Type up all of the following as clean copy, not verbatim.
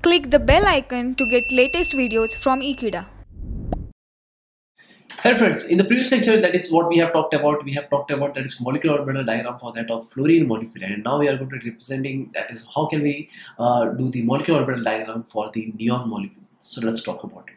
Click the bell icon to get latest videos from Ekeeda. Hey friends, in the previous lecture, that is what we have talked about. We have talked about that is molecular orbital diagram for that of fluorine molecule, and now we are going to be representing that is how can we do the molecular orbital diagram for the neon molecule. So let's talk about it.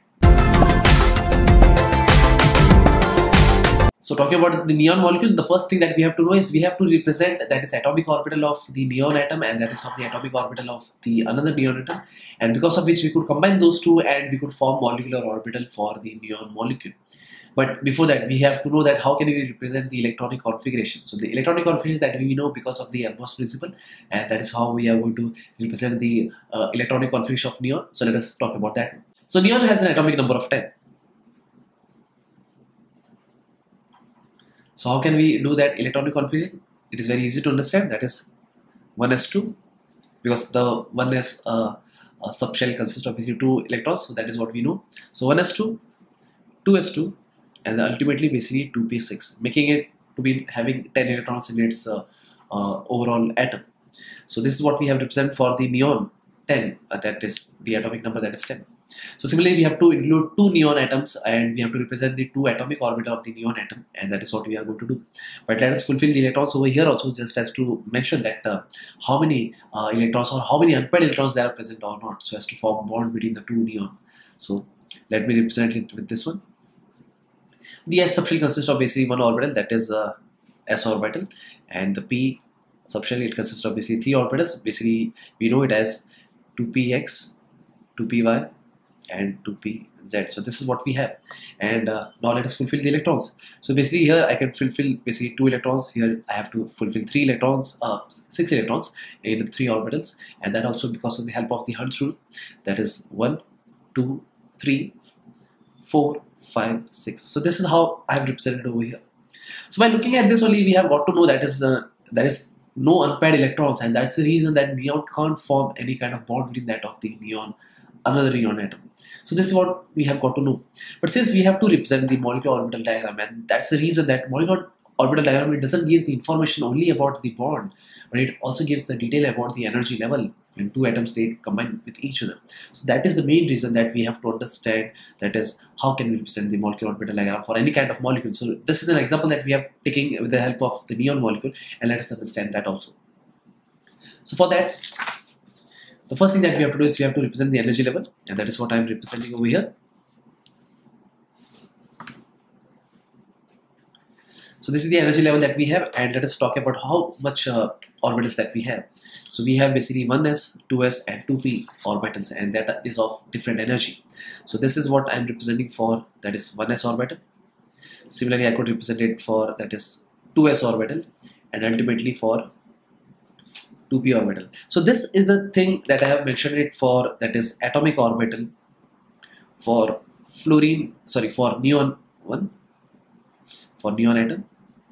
So talking about the neon molecule, the first thing that we have to know is we have to represent that is atomic orbital of the neon atom and that is of the atomic orbital of the another neon atom, and because of which we could combine those two and we could form molecular orbital for the neon molecule. But before that, we have to know that how can we represent the electronic configuration. So the electronic configuration that we know because of the Amorphous principle, and that is how we are going to represent the electronic configuration of neon. So let us talk about that. So neon has an atomic number of 10. So how can we do that electronic configuration? It is very easy to understand. That is 1s2, because the 1s subshell consists of basically 2 electrons. So that is what we know. So 1s2, 2s2, and ultimately basically 2p6, making it to be having 10 electrons in its overall atom. So this is what we have represent for the neon 10, that is the atomic number, that is 10. So similarly, we have to include 2 neon atoms and we have to represent the 2 atomic orbital of the neon atom, and that is what we are going to do. But let us fulfill the electrons over here also, just as to mention that how many electrons or how many unpaired electrons there are present or not, so as to form bond between the 2 neon. So let me represent it with this one. The S subshell consists of basically one orbital, that is S orbital, and the P subshell, it consists of basically 3 orbitals. Basically we know it as 2px, 2py, and 2pz. So this is what we have, and now let us fulfill the electrons. So basically here I can fulfill basically 2 electrons. Here I have to fulfill 3 electrons, 6 electrons in the 3 orbitals, and that also because of the help of the Hund's rule. That is 1, 2, 3, 4, 5, 6. So this is how I have represented over here. So by looking at this only, we have got to know that is there is no unpaired electrons, and that's the reason that neon can't form any kind of bond between that of the neon, another neon atom. So this is what we have got to know. But since we have to represent the molecular orbital diagram, and that's the reason that molecular orbital diagram, it doesn't give the information only about the bond, but it also gives the detail about the energy level when 2 atoms they combine with each other. So that is the main reason that we have to understand, that is how can we represent the molecular orbital diagram for any kind of molecule. So this is an example that we have taken with the help of the neon molecule, and let us understand that also. So for that, the first thing that we have to do is we have to represent the energy level, and that is what I am representing over here. So this is the energy level that we have, and let us talk about how much orbitals that we have. So we have basically 1s, 2s, and 2p orbitals, and that is of different energy. So this is what I am representing for, that is 1s orbital. Similarly, I could represent it for that is 2s orbital, and ultimately for 2p orbital. So this is the thing that I have mentioned it for, that is atomic orbital for fluorine, sorry, for neon 1, for neon atom.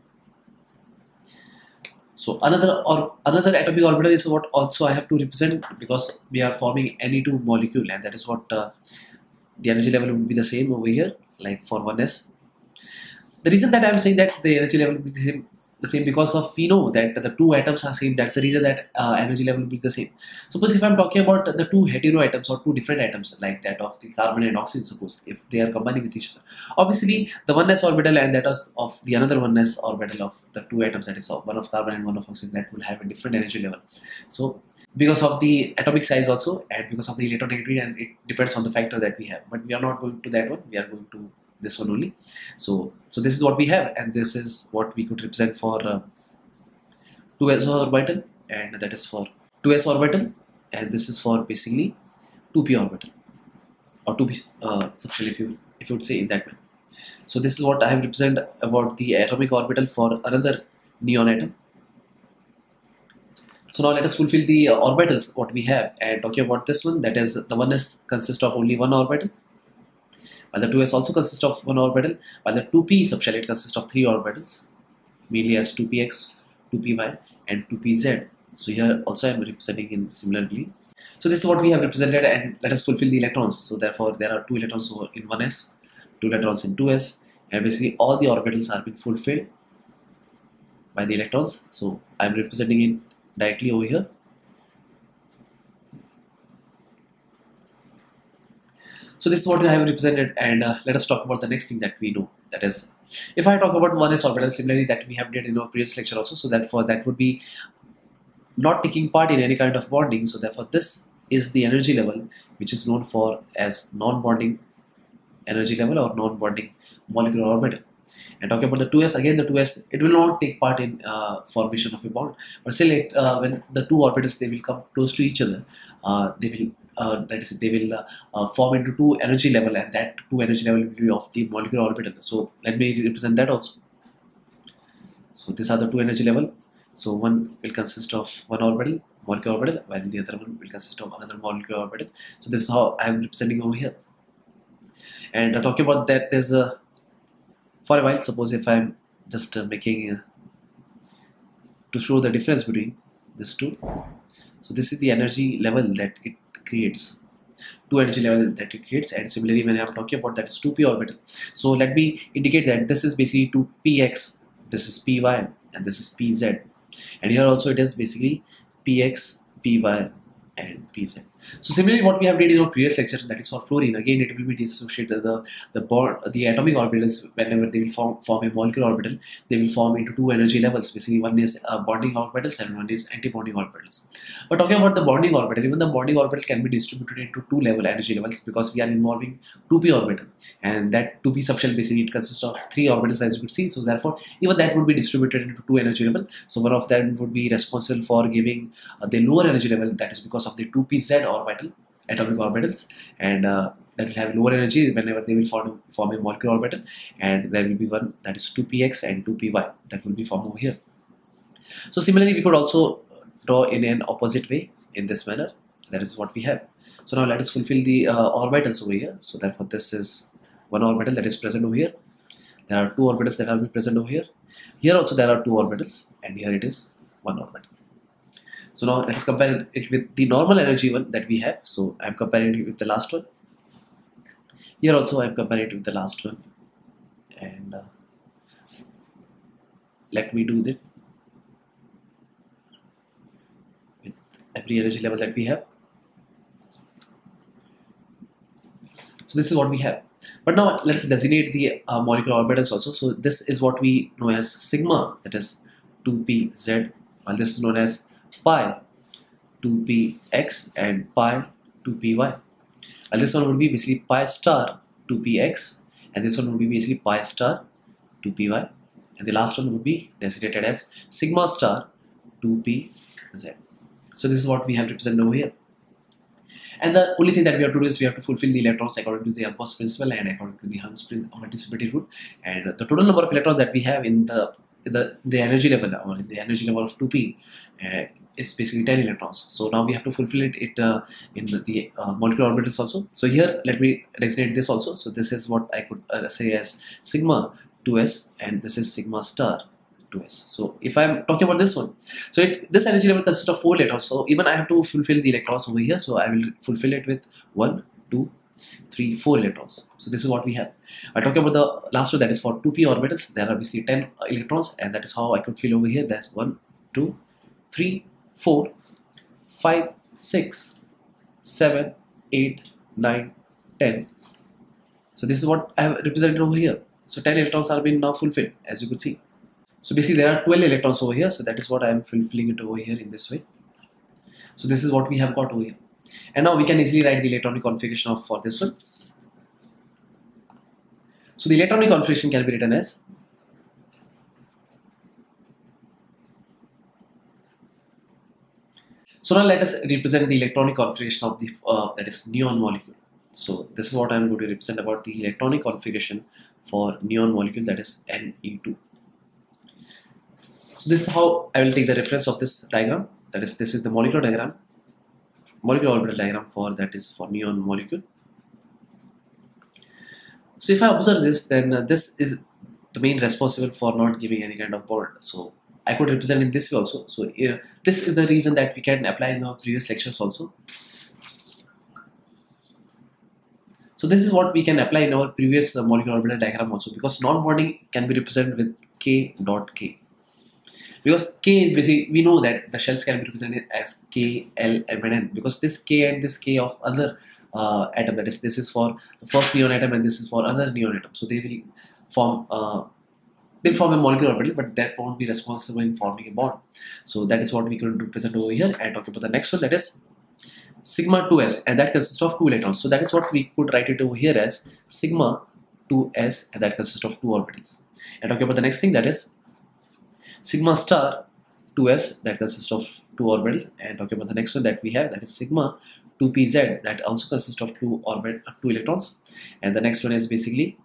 So another atomic orbital is what also I have to represent, because we are forming Ne2 molecule, and that is what the energy level would be the same over here, like for 1s. The reason that I am saying that the energy level will be the same because of we know that the 2 atoms are same. That's the reason that energy level will be the same. Suppose if I am talking about the 2 hetero atoms or 2 different atoms, like that of the carbon and oxygen, suppose if they are combining with each other, obviously the 1s orbital and that of the another 1s orbital of the 2 atoms, that is of one of carbon and one of oxygen, that will have a different energy level. So because of the atomic size also, and because of the electronegativity, and it depends on the factor that we have, but we are not going to that one, we are going to this one only. So this is what we have, and this is what we could represent for 2s orbital, and that is for 2s orbital, and this is for basically 2p orbital or 2p subshell, if you would say in that way. So this is what I have represented about the atomic orbital for another neon atom. So now let us fulfill the orbitals what we have, and talking about this one, that is the 1s consists of only 1 orbital, while the 2s also consists of 1 orbital, while the 2p subshell, it consists of 3 orbitals, mainly as 2px, 2py, and 2pz. So here also I am representing in similarly. So this is what we have represented, and let us fulfill the electrons. So therefore there are 2 electrons in 1s, 2 electrons in 2s, and basically all the orbitals are being fulfilled by the electrons. So I am representing it directly over here. So this is what I have represented, and let us talk about the next thing that we know. That is, if I talk about 1s orbital, similarly that we have did in our previous lecture also. So that would be not taking part in any kind of bonding. So therefore, this is the energy level which is known for as non-bonding energy level or non-bonding molecular orbital. And talking about the 2s, again the 2s, it will not take part in formation of a bond, but still when the two orbitals they will come close to each other, they will form into two energy level, and that two energy level will be of the molecular orbital. So let me represent that also. So these are the two energy level. So one will consist of one orbital, molecular orbital, while the other one will consist of another molecular orbital. So this is how I am representing over here. And talking about that is for a while, suppose if I am just making to show the difference between these two. So this is the energy level that it creates, two energy level that it creates. And similarly, when I am talking about that is 2p orbital. So let me indicate that this is basically 2px, this is py, and this is pz. And here also it is basically px, py, and pz. So similarly, what we have did in our previous lecture, that is for fluorine, again it will be dissociated. The atomic orbitals, whenever they will form a molecular orbital, they will form into two energy levels. Basically, one is bonding orbitals and one is anti-bonding orbitals. But talking about the bonding orbital, even the bonding orbital can be distributed into two energy levels, because we are involving 2p orbital, and that 2p subshell basically it consists of three orbitals, as you could see. So therefore, even that would be distributed into two energy level. So one of them would be responsible for giving the lower energy level, that is because of the 2pz orbital, atomic orbitals, and that will have lower energy whenever they will form a molecular orbital. And there will be one that is 2px and 2py that will be formed over here. So similarly, we could also draw in an opposite way in this manner. That is what we have. So now let us fulfill the orbitals over here. So therefore, this is one orbital that is present over here. There are two orbitals that are present over here. Here also there are two orbitals, and here it is one orbital. So now let us compare it with the normal energy one that we have. So I am comparing it with the last one. Here also I am comparing it with the last one. And let me do that with every energy level that we have. So this is what we have. But now let's designate the molecular orbitals also. So this is what we know as sigma, that is 2pz, while this is known as pi 2px and pi 2py. And this one would be basically pi star 2px, and this one would be basically pi star 2py, and the last one would be designated as sigma star 2pz. So this is what we have represented over here. And the only thing that we have to do is we have to fulfill the electrons according to the Ampere's principle and according to the Hund's multiplicity rule. And the total number of electrons that we have in the energy level, or in the energy level of 2p, is basically 10 electrons. So now we have to fulfill it in the molecular orbitals also. So here let me designate this also. So this is what I could say as sigma 2s, and this is sigma star 2s. So if I am talking about this one, so this energy level consists of 4 electrons. So even I have to fulfill the electrons over here. So I will fulfill it with 1, 2, 3, 4 electrons. So this is what we have. I talk about the last one, that is for 2p orbitals. There are obviously 10 electrons, and that is how I could fill over here. There's 1, 2, 3, 4, 5, 6, 7, 8, 9, 10. So this is what I have represented over here. So 10 electrons are being now fulfilled, as you could see. So basically there are 12 electrons over here. So that is what I am fulfilling it over here in this way. So this is what we have got over here. And now we can easily write the electronic configuration for this one. So the electronic configuration can be written as So now let us represent the electronic configuration of the that is neon molecule. So this is what I am going to represent about the electronic configuration for neon molecule, that is Ne2. So this is how I will take the reference of this diagram. That is, this is the molecular diagram, molecular orbital diagram for neon molecule. So if I observe this, then this is the main responsible for not giving any kind of bond. So I could represent in this way also. So this is the reason that we can apply in our previous lectures also. So this is what we can apply in our previous molecular orbital diagram also, because non-bonding can be represented with K dot K. Because K is basically, we know that the shells can be represented as K, L, M and N, because this K and this K of other atom. That is, this is for the first neon atom and this is for another neon atom. So they will form a molecular orbital, but that won't be responsible in forming a bond. So that is what we're going to present over here. And talking about the next one, that is sigma 2s, and that consists of 2 electrons. So that is what we could write it over here as sigma 2s, and that consists of 2 orbitals. And talking about the next thing, that is sigma star 2s, that consists of 2 orbitals. And talking about the next one that we have, that is sigma 2pz, that also consists of 2 electrons. And the next one is basically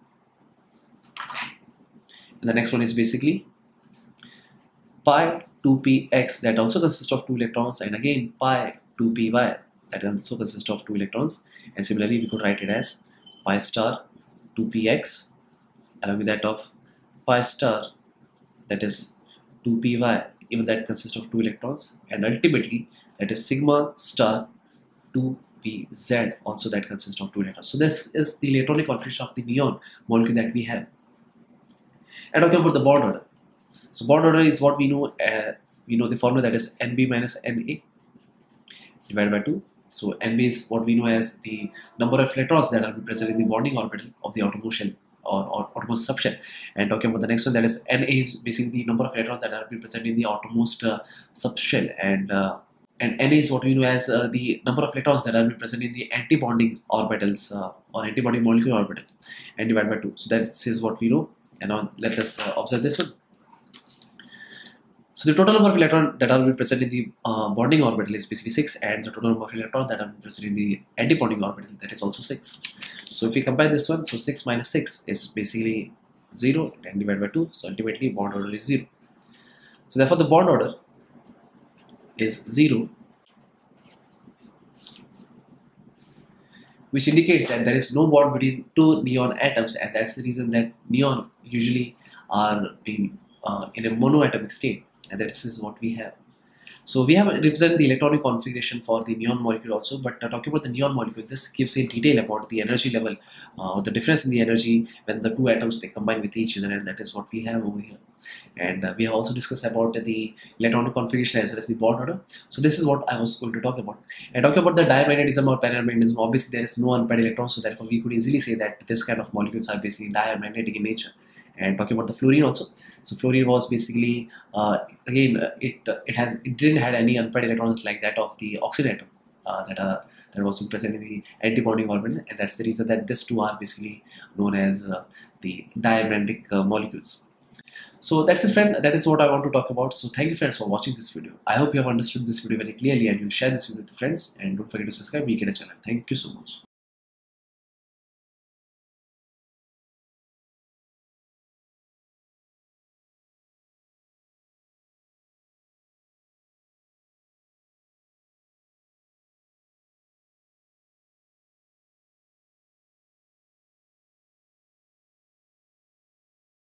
pi 2px, that also consists of 2 electrons, and again pi 2py, that also consists of 2 electrons. And similarly we could write it as pi star 2px along with that of pi star, that is 2py, even that consists of 2 electrons. And ultimately that is sigma star 2pz, also that consists of 2 electrons. So this is the electronic configuration of the neon molecule that we have. And talking about the bond order, so bond order is what we know the formula, that is Nb minus Na divided by 2. So Nb is what we know as the number of electrons that are present in the bonding orbital of the outermost shell or outermost subshell. And talking about the next one, that is Na is basically the number of electrons that are present in the outermost subshell, and Na is what we know as the number of electrons that are present in the anti-bonding orbitals or anti-bonding molecular orbital, and divided by 2. So that is what we know. And now let us observe this one. So the total number of electrons that are present in the bonding orbital is basically 6, and the total number of electrons that are present in the anti-bonding orbital, that is also 6. So if we compare this one, so 6 minus 6 is basically 0, and divided by 2, so ultimately bond order is 0. So therefore the bond order is 0, which indicates that there is no bond between 2 neon atoms, and that's the reason that neon usually are being in a monoatomic state, and this is what we have. So we have represented the electronic configuration for the neon molecule also, but talking about the neon molecule, this gives in detail about the energy level, the difference in the energy when the 2 atoms they combine with each other, and that is what we have over here. And we have also discussed about the electronic configuration as well as the bond order. So this is what I was going to talk about. And talking about the diamagnetism or paramagnetism, obviously there is no unpaired electrons, so therefore we could easily say that this kind of molecules are basically diamagnetic in nature. And talking about the fluorine also, so fluorine was basically again it didn't have any unpaired electrons like that of the oxygen atom that was present in the anti-bonding orbital, and that's the reason that these two are basically known as the diamagnetic molecules. So that's it, friend. That is what I want to talk about. So thank you, friends, for watching this video. I hope you have understood this video very clearly and you'll share this video with your friends, and don't forget to subscribe to Ekeeda channel. Thank you so much.